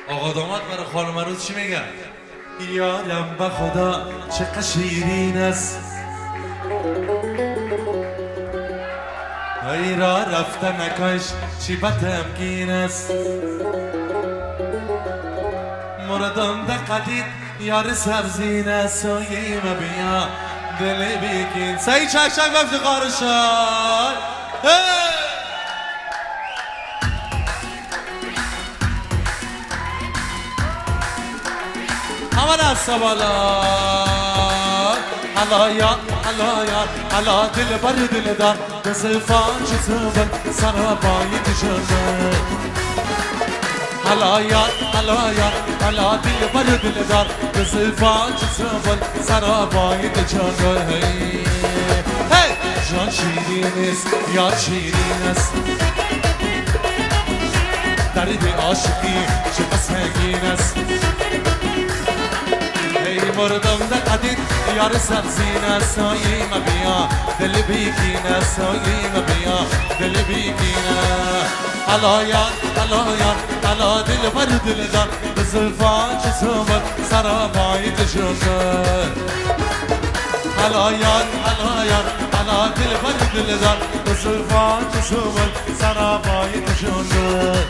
آقا داماد برای خانم عروس چی میگن؟ یارم به خدا چقدر شیرین است، ای را رفته نکش چی بدمگین است، مردم ده قدید یار سبزین است، سایه ما بیا دل بیکین سعی چکچک و افتخار شد. همه دست بالا حالا یا حالا یا حالا دل بر دل دار به صفان چطور سر باید شده حالا یا حالا یا حالا دل بر دل دار به صفان چطور سر باید شده. هی جان شیرین است یا شیرین است، درد عاشقی چه سنگین است، ای مردم ده قدید یار سبزین است، سایه ما بیا دل بیکین است، سایه ما بیا دل بیکین است. حالا یا حالا یا حالا دل بر دل دار به زلفان چه صبر سرا باید شده حالا یا حالا یا حالا دل بر دل دار به زلفان چه صبر سرا باید شده.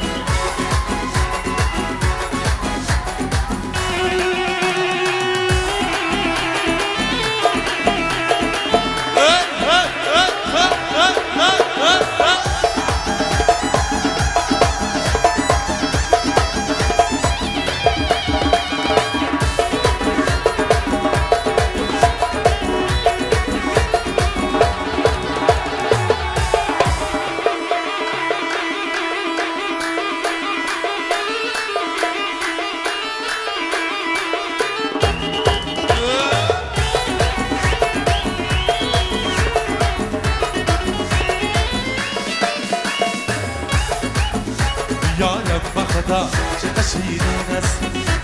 یارم به خدا چقدر شیرین است،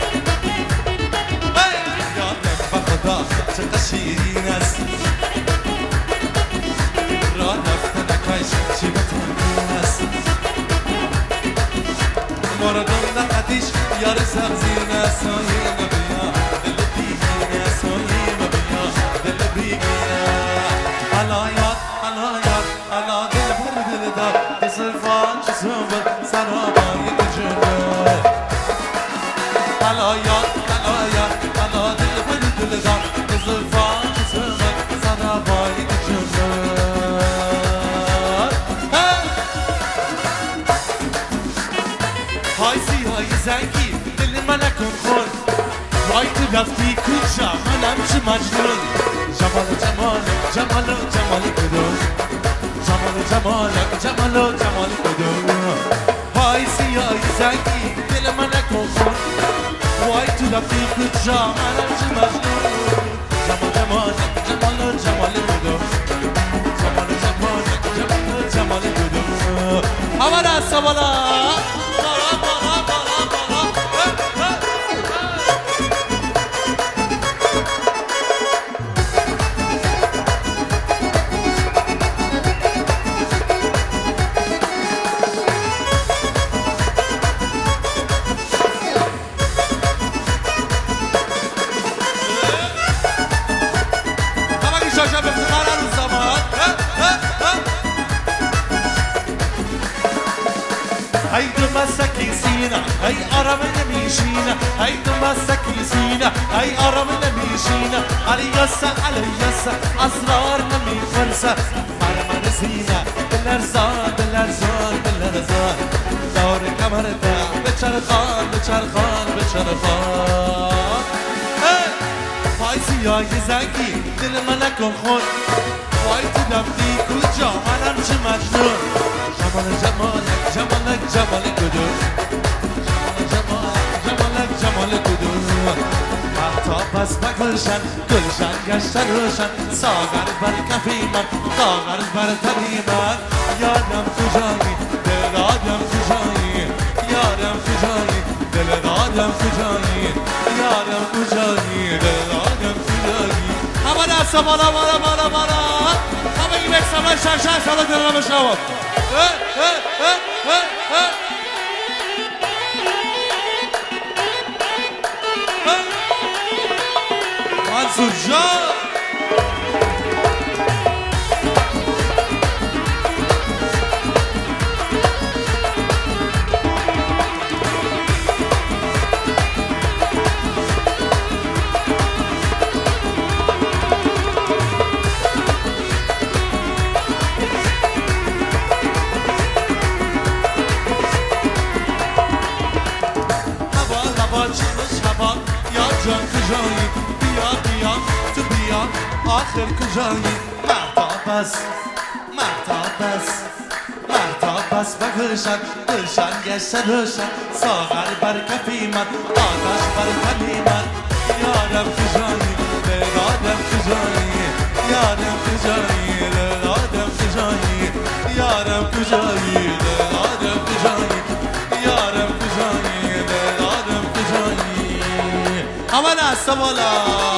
یارم به خدا چقدر شیرین است، را رفتن نکش چی بتونین است، مردم نقدیش یار سبزین است، سایه ما بیا دل بیگین است، سایه ما بیا دل بیگین است. حالا یاد حالا یاد حالا دل بر دل دار به صفان چه صبر سرا باید جده حالا یاد حالا یاد حالا دل بر دل دار به صفان چه صبر سرا باید جده. های سیهای زنگی دل من نکن خون، وای تو رفتی کجا منم چه مجنون، جمال جمال جمال جمال کدوم، جمال جمال جمال جمال کدوم، های سیاه زنگی دل من نکن خون، وای تو رفتی کجا منم چه مجنون، جمال جمال جمال جمال کدوم، جمال جمال جمال جمال کدوم. همه دست بالا شاشا به افتخار عروس داماد. ای دو مسکی سینه ای آرام نمیشینه، ای دو مسکی سینه ای آرام نمیشینه، علیاسه علیاسه اسرار نمیفرسه، مرمر سینه بلرزان بلرزان بلرزان، دور کمرده بچرخان بچرخان بچرخان. پای سیاه زنگی دل من نکن خون، وای تو رفتی کجا منم چه مجنون، جمال جمالک جمالک جمال کدوم، جمال جمالک جمال کدوم، محتاب از گلشن گلشن گشتن روشن، ساغر بر کفی من ساغر بر تنی من، یادم کجایی دل دادم کجایی، یادم کجایی دل دادم کجایی، یادم کجایی دل دادم کجایی. همه دست بالا بالا بالا بالا، همه این بکسم شرشن سالا دلم بشنوم. منصور جان جان کجایی بیا بیا تو بیا آخر کجایی مهتاب است مهتاب است مهتاب است و گلشن گلشن گشته روشن ساغر بر کفی من آتش بر تنی من یارم کجایی دلادم کجایی یارم کجایی دلادم کجایی یارم کجایی دلادم کجایی یارم کجایی دلادم کجایی اول است بالا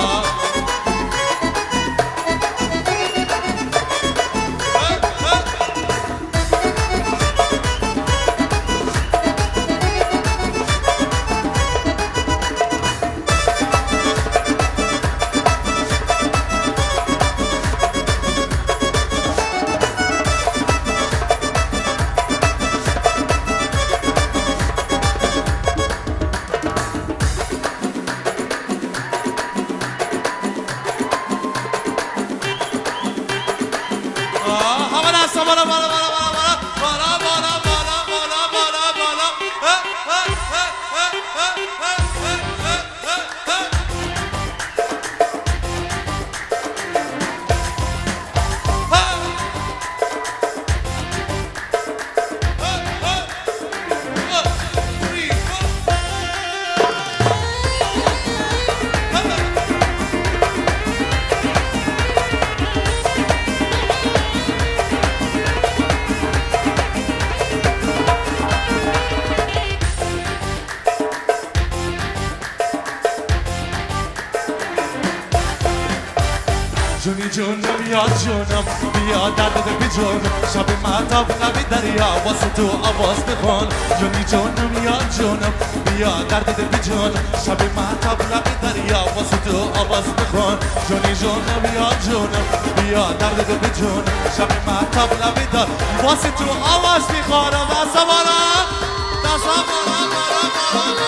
جونی جونم یا جونم بیا درد بی جون شب مهتاب لبی دریا واسه تو آواز بخون جونی جونم یا جونم بیا درد بی جون شب مهتاب لبی دریا واسه تو آواز بخون جونی جونم یا جونم بیا درد بی جون شب مهتاب لبی دریا واسه تو آواز بخون واسه بالا دستا بالا بالا بالا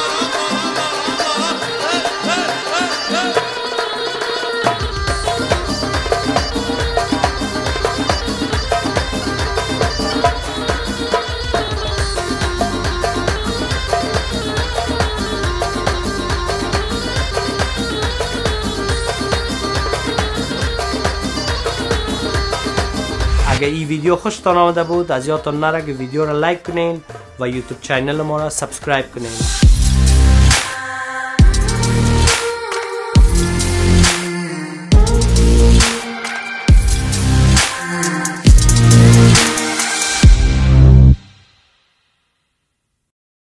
اگه این ویدیو خوشتان آمده بود از یادتان نره که ویدیو را لایک کنین و یوتیوب چینل ما را سابسکرایب کنین.